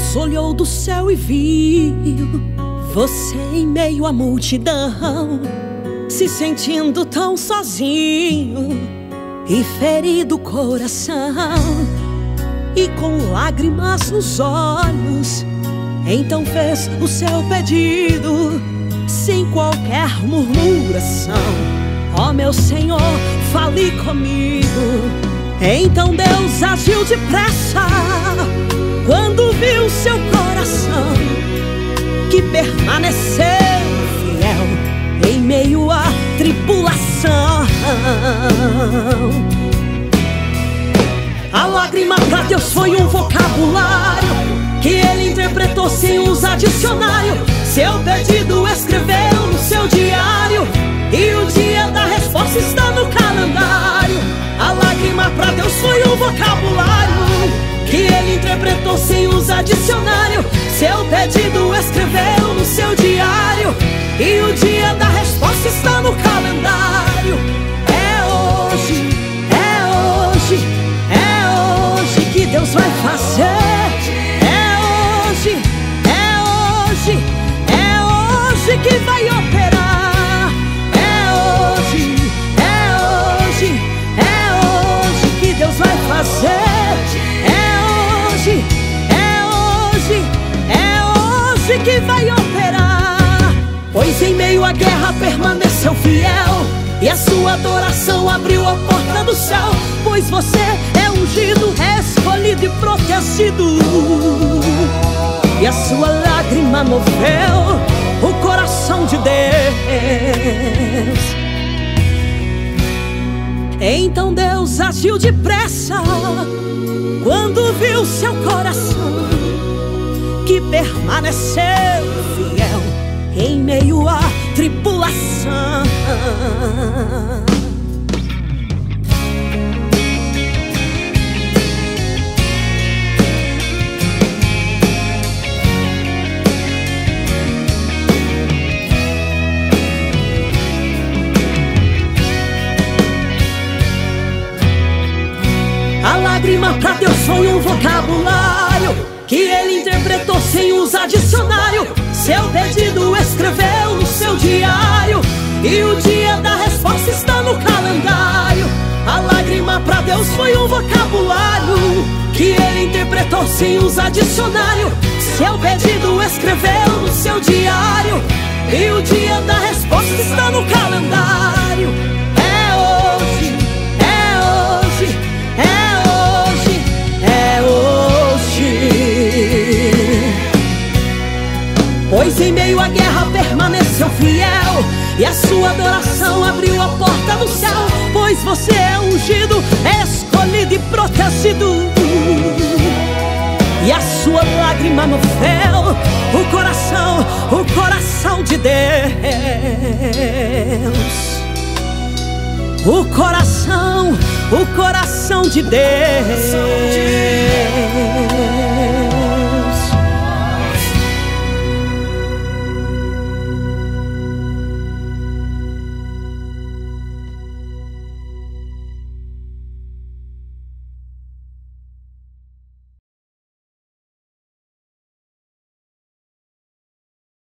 Deus olhou do céu e viu você em meio à multidão, se sentindo tão sozinho e ferido o coração, e com lágrimas nos olhos, então fez o seu pedido sem qualquer murmuração. Ó meu Senhor, fale comigo. Então Deus agiu depressa quando viu seu coração, que permaneceu fiel em meio à tribulação. A lágrima pra Deus foi um vocabulário que Ele interpretou sem usar dicionário. Seu pedido escreveu no seu diário, e o dia da resposta está no calendário. A lágrima pra Deus foi um vocabulário que Ele interpretou sem usar dicionário. Seu pedido escreveu no seu diário, e o dia da resposta está no calendário. É hoje, é hoje, é hoje que Deus vai fazer. É hoje, é hoje, é hoje que vai operar. É hoje, é hoje, é hoje que Deus vai fazer. Que vai operar, pois em meio à guerra permaneceu fiel, e a sua adoração abriu a porta do céu. Pois você é ungido, é escolhido e protegido, e a sua lágrima moveu o coração de Deus. Então Deus agiu depressa quando viu seu coração, que permaneceu fiel em meio à tribulação. A lágrima pra Deus foi um vocabulário que Ele interpretou sem usar dicionário. Seu pedido escreveu no seu diário, e o dia da resposta está no calendário. A lágrima pra Deus foi um vocabulário que Ele interpretou sem usar dicionário. Seu pedido escreveu no seu diário, e o dia da resposta está no calendário. É hoje, é hoje, é hoje, é hoje. Pois em meio à guerra permaneceu fiel, e a sua adoração abriu a porta do céu. Pois você é ungido, é escolhido e protegido, e a sua lágrima moveu o coração de Deus. O coração de Deus.